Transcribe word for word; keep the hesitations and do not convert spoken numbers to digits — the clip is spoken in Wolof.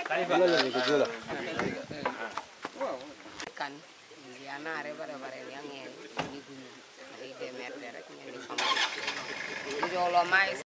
kan ya naare bare bare yang ngeen ni gunu ay demerte rek ngeen di xam di jolo may